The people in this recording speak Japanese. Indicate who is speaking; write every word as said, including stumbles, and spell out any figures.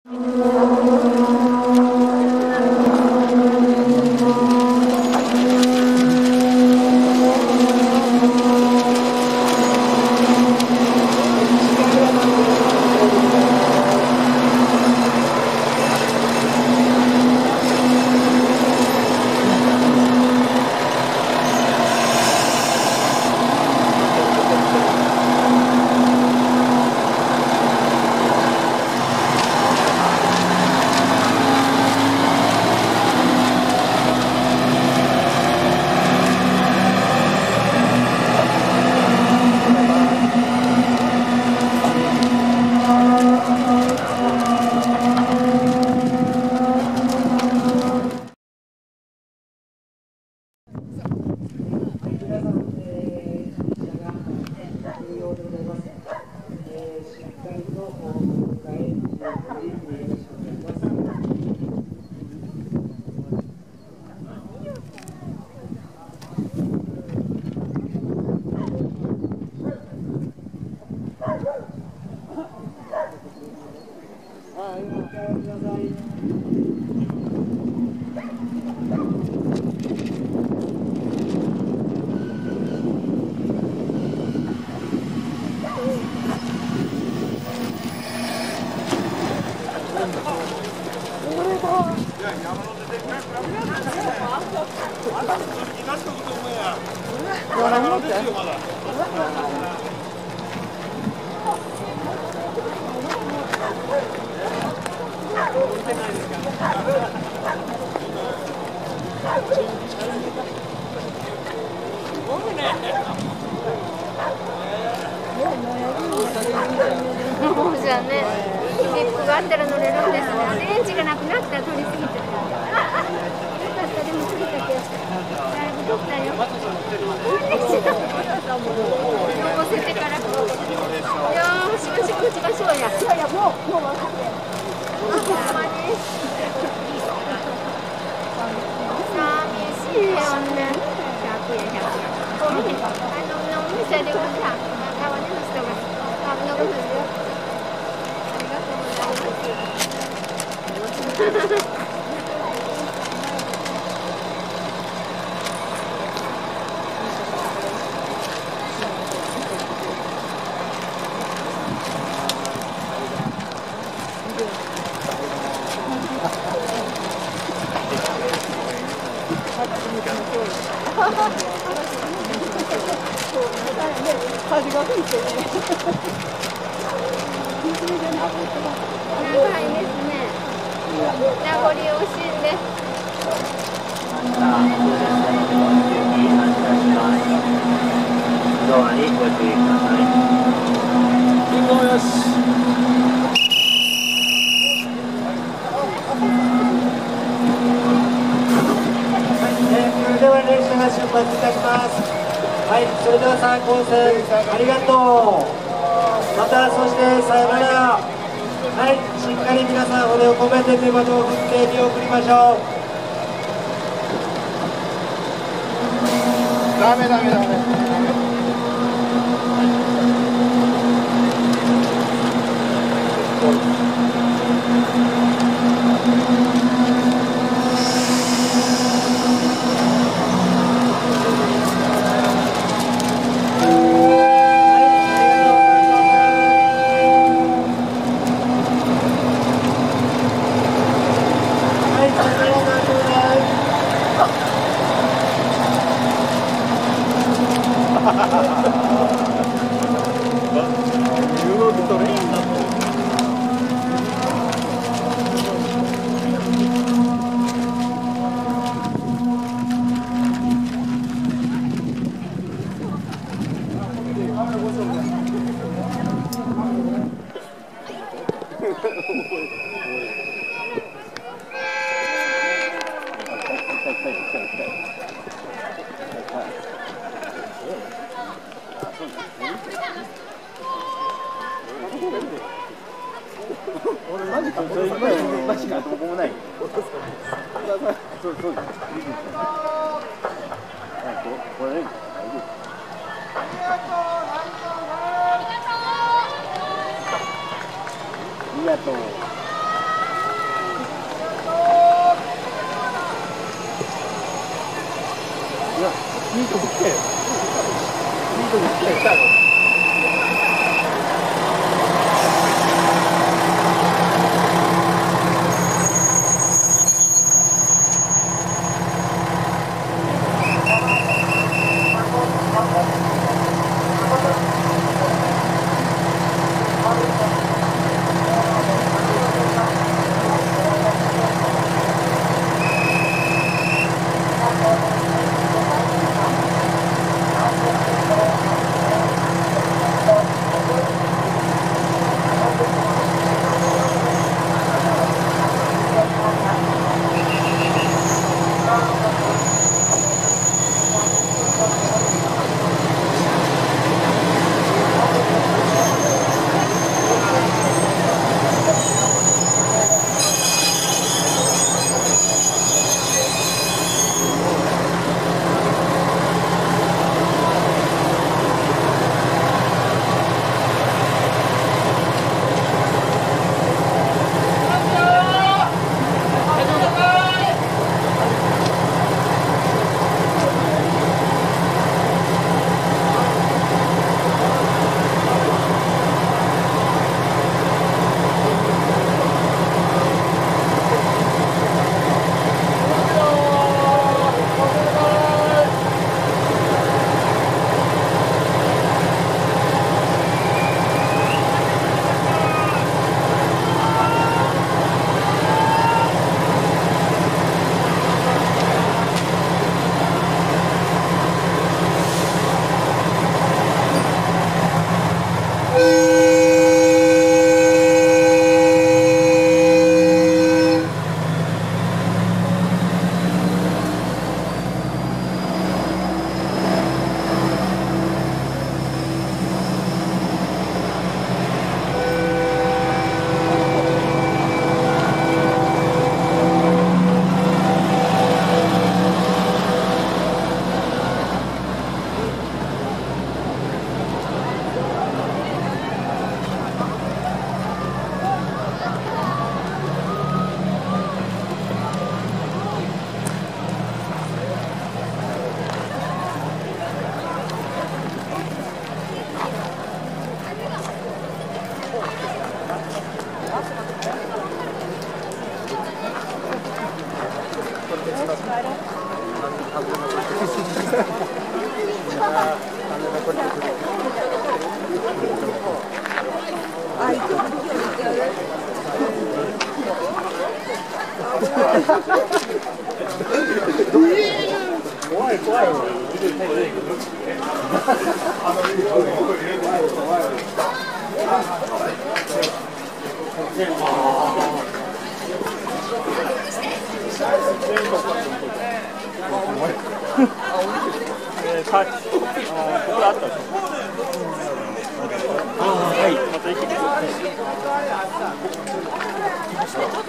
Speaker 1: じゃあね、リップがあったら乗れるんですね。電池がなくなったら取りすぎて。よかった、でも過ぎたけど。だいぶ取ったよ。乗せてから。よーし、よし、こっちがそうや。いやいや、もう、もう分かって。ほんまに。寂しいよね。ひゃくえん、ひゃくえん。あの、お店でほら、川根の人が。あ、のことですよ。ありがとうございます。
Speaker 2: 風が吹いてるね。
Speaker 1: 長いですね。名残惜しんで。
Speaker 3: ドアにご注意ください。信号よし。それでは列車が出発いたします。はい、それでは三高線ありがとう。またそしてさよなら。はい、しっかり皆さん骨を込めて手旗を振って見送りましょう。ダメダメダメ。マジかどこもない。そうそうです。これね。ありがとう。
Speaker 4: ートも来たよ。ミートも来たよ。
Speaker 3: 怖い怖い。
Speaker 4: はい。また行きます。